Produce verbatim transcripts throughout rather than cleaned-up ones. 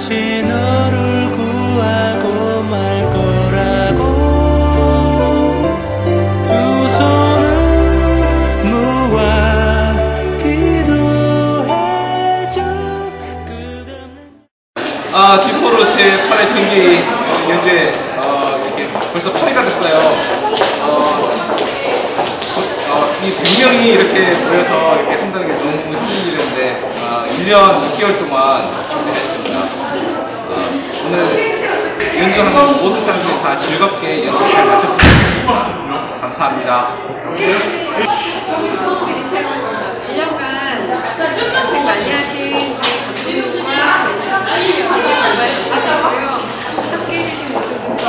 다시 너를 구하고 말 거라고 두 손을 모아 기도해줘. 끝없는 아, 디포로 제팔 회 정기 연주회 어, 이렇게 벌써 팔 회가 됐어요. 어, 어, 이 백 명이 이렇게 모여서 이렇게 한다는 게 너무 힘든 일인데 어, 일 년 육 개월 동안 준비를 했습니다. 어, 오늘 연주하는 모든 사람들이 다 즐겁게 연주 잘 마쳤으면 좋겠습니다. 감사합니다. 일 년간 고생 많이 하신 감독님과 정말 감사하고요. 함께 해주신 모든 분께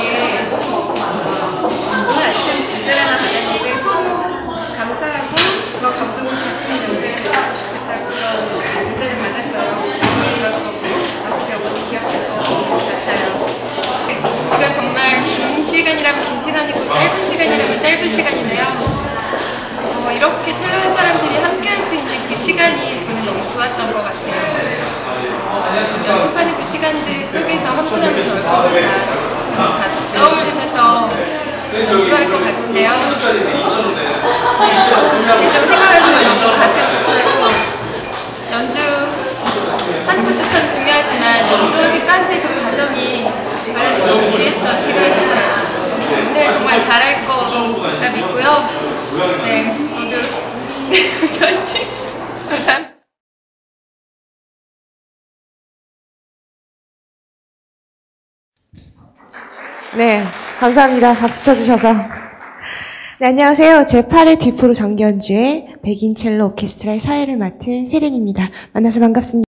오늘 아침 문제를 하나 받았는데 서로 감사하고 더 감동을 줄 수 있는 연주를 했으면 좋겠다고 문제를 받았어요. 그럴 거고 앞으로 영원히 기억할 것 같아요. 이거 정말 긴 시간이라면 긴 시간이고 짧은 시간이라면 짧은 시간인데요. 어, 이렇게 첼로 사람들이 함께 할 수 있는 그 시간이 저는 너무 좋았던 것 같아요. 어, 연습하는 그 시간들 속에서 한 분 한 분 얼굴을 다, 다 떠올리면서 연주할 것 같은데요. 개인적으로 생각하시면 너무 가슴 벅차고 연주하는 것도 참 중요하지만 연주하기까지의 그 과정이 저한테 너무 귀했던 시간이 같아요. 오늘 정말 잘할 거라 믿고요. 네, 모두 저한테 감사합니다. 네, 감사합니다. 박수 쳐주셔서. 네, 안녕하세요. 제팔 회 디포로 정기연주회 백인 첼로 오케스트라의 사회를 맡은 세린입니다. 만나서 반갑습니다.